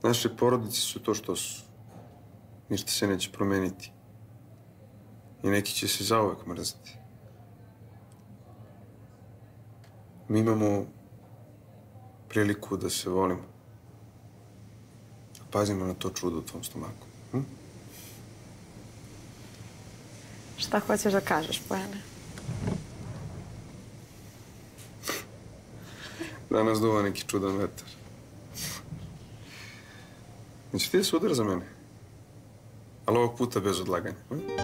Naše porodice su to što su. Ništa se neće promeniti. I neki će se zauvek mrziti. Mi imamo priliku da se volimo. Pazimo na to čudo u tvom stomaku. Šta hoćeš da kažeš, Bojane? Danas duva neki čudan vetar. Neće ti da se udara za mene? Ali ovog puta bez odlaganja.